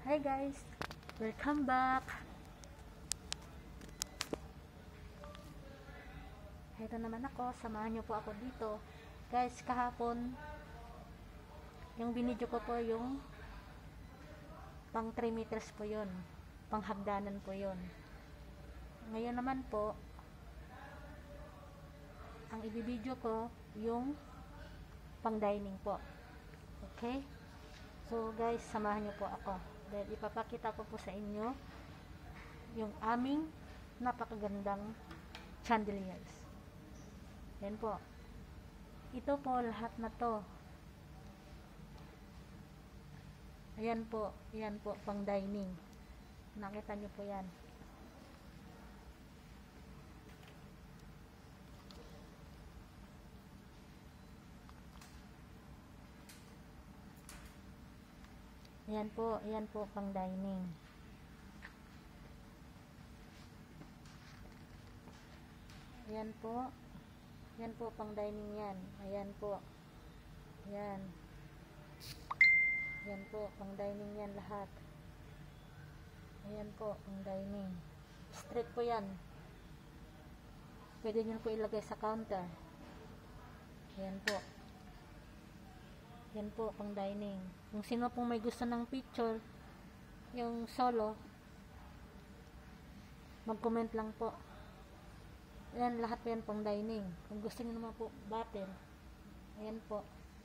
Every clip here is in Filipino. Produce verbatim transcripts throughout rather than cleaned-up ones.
Hi guys! Welcome back! Ito naman ako, samahan nyo po ako dito. Guys, kahapon, yung binidyo ko po yung pang three meters po yun. Pang hagdanan po yun. Ngayon naman po, ang ibibidyo ko yung pang dining po. Okay? So guys, samahan nyo po ako. Dahil ipapakita ko po sa inyo yung aming napakagandang chandeliers. Yan po. Ito po, lahat na to. Ayan po. Ayan po, pang dining. Nakita nyo po yan. Ayan po, ayan po pang dining. Ayan po. Ayan po pang dining yan. Ayan po. Ayan. Ayan po, pang dining yan lahat. Ayan po, pang dining. Straight po yan. Pwede nyo po ilagay sa counter. Ayan po. Yan po, pang dining. Kung sino pong may gusto ng picture, yung solo, mag-comment lang po. Ayan, lahat po yan pang dining. Kung gusto nyo naman po, bottle. Ayan po.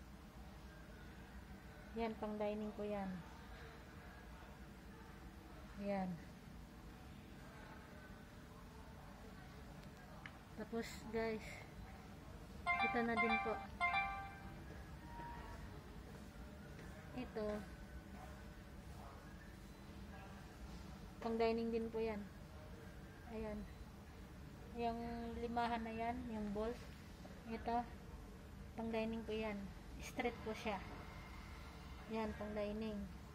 Yan, pang dining po yan. Ayan. Tapos, guys, ito na din po. Ito pang dining din po yan. Ayan, yung limahan na yan, yung balls, ito pang dining po yan, straight po siya. Yan, pang dining.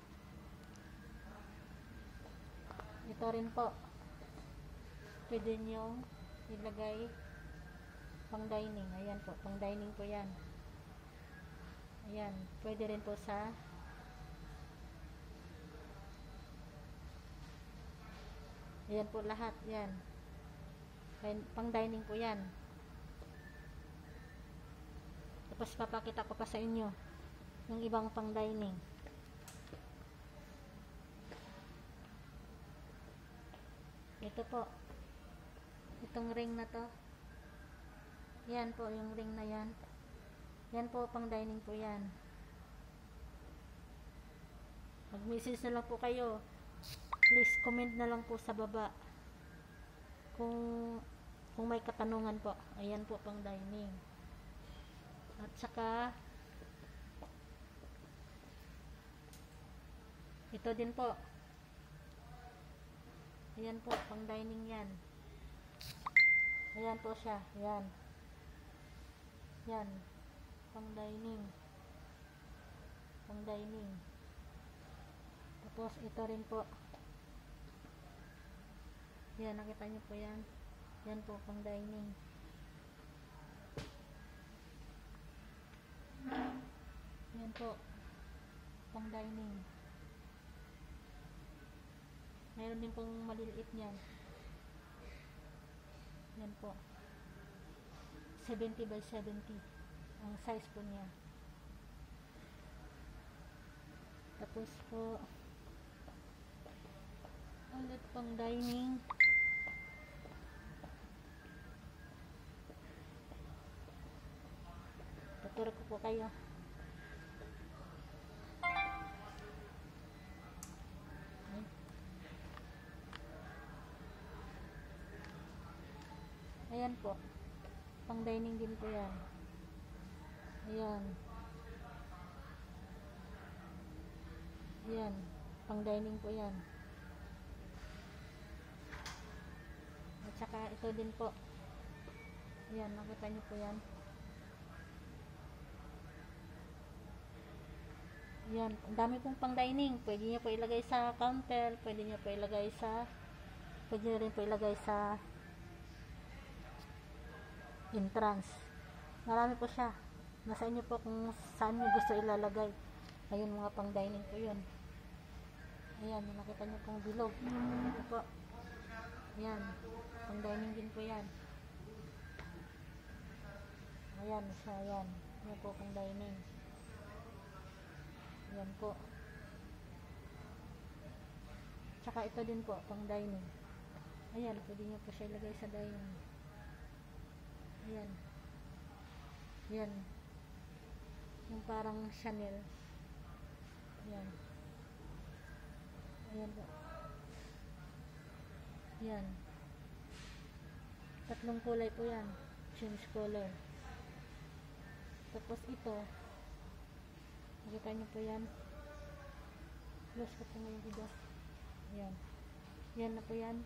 Ito rin po, pwede nyo ilagay pang dining. Ayan po, pang dining po yan. Ayan, pwede rin po sa ayan po lahat, yan. Pang dining po yan. Tapos papakita ko pa sa inyo yung ibang pang dining. Ito po. Itong ring na to. Yan po, yung ring na yan. Yan po, pang dining po yan. Mag-message na lang po kayo. Please comment na lang po sa baba kung kung may katanungan po. Ayan po, pang dining. At saka ito din po. Ayan po, pang dining yan. Ayan po siya. Ayan. Yan. Pang dining. Pang dining. Tapos ito rin po. Yan, nakita nyo po yan. Yan po, pang dining. Yan po, pang dining. Mayroon din pong maliliit niyan. Yan po, seventy by seventy ang size po niya. Tapos po ulit pang dining. Tuturo ko po kayo. Ayan po, pang dining din po yan. Ayan. Ayan, pang dining po yan. At saka ito din po. Ayan, nakita nyo po yan. Ayan, ang dami pong pang dining. Pwede nyo po ilagay sa counter, pwede nyo po ilagay sa pwede nyo rin po ilagay sa entrance. Marami po siya. Nasa inyo po kung saan nyo gusto ilalagay. Ayun, mga pang dining po yun. Ayan, nakita nyo pong bilog. Ito po. Ayan. Pang dining din po yan. Ayan siya, ayan. Ayan po pang dining. Ayan po. Tsaka ito din po, pang dining. Ayan, pwede nyo po siya ilagay sa dining. Ayan. Ayan. Yung parang Chanel. Ayan. Ayan po. Ayan. Tatlong kulay po yan. Change color. Tapos ito. Nakita nyo po yan. Close ko po ngayon iba. Ayan. Yan na po yan.